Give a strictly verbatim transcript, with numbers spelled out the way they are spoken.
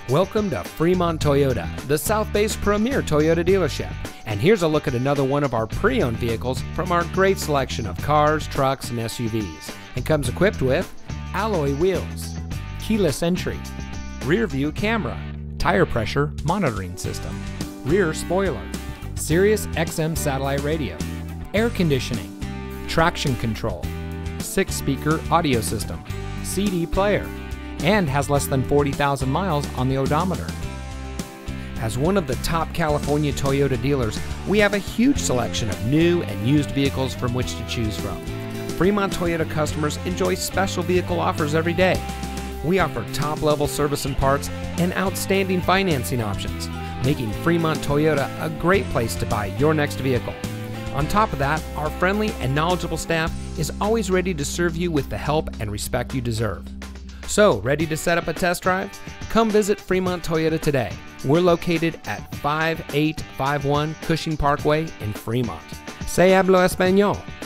Welcome to Fremont Toyota, the South Bay's premier Toyota dealership. And here's a look at another one of our pre-owned vehicles from our great selection of cars, trucks, and S U Vs. And comes equipped with alloy wheels, keyless entry, rear view camera, tire pressure monitoring system, rear spoiler, Sirius X M satellite radio, air conditioning, traction control, six speaker audio system, C D player, and has less than forty thousand miles on the odometer. As one of the top California Toyota dealers, we have a huge selection of new and used vehicles from which to choose from. Fremont Toyota customers enjoy special vehicle offers every day. We offer top-level service and parts and outstanding financing options, making Fremont Toyota a great place to buy your next vehicle. On top of that, our friendly and knowledgeable staff is always ready to serve you with the help and respect you deserve. So, ready to set up a test drive? Come visit Fremont Toyota today. We're located at five eight five one Cushing Parkway in Fremont. Se hablo español.